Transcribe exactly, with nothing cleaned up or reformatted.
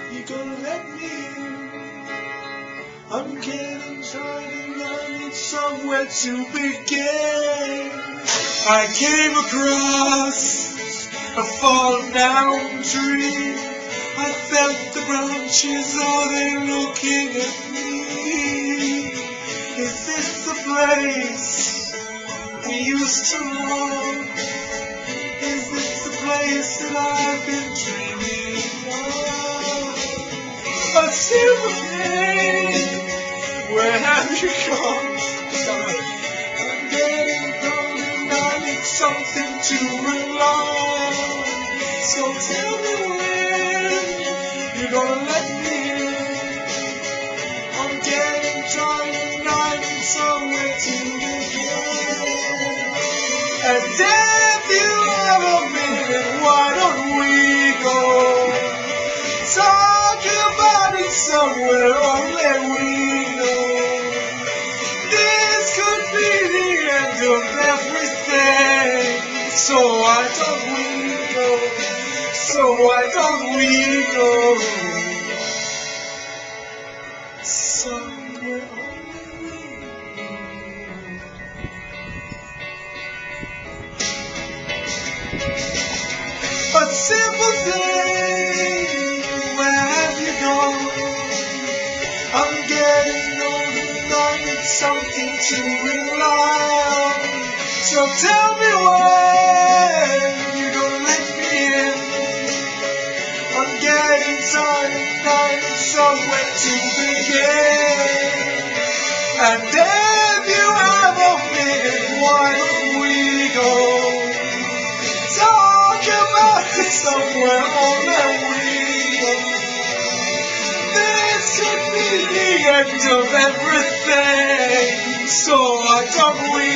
You gonna let me in? I'm getting tired and I need somewhere to begin. I came across a fallen down tree. I felt the branches, are they looking at me? Is this the place we used to love? Is this the place that I've been dreaming of? A silver flame, where have you gone? I'm getting cold and I need something to rely on. So tell me when you're gonna let me in. I'm getting tired and I need somewhere to begin. And if you have a minute, why don't we go talk about it somewhere only we know? This could be the end of everything. So why don't we go? So why don't we go somewhere only we know? A simple thing, where have you gone? I'm getting old and I need something to rely on. So tell me when you're gonna let me in. I'm getting tired and I need somewhere to begin. And if you have a minute, why don't we go talk about it somewhere only we know? This could be the end of everything. So why don't we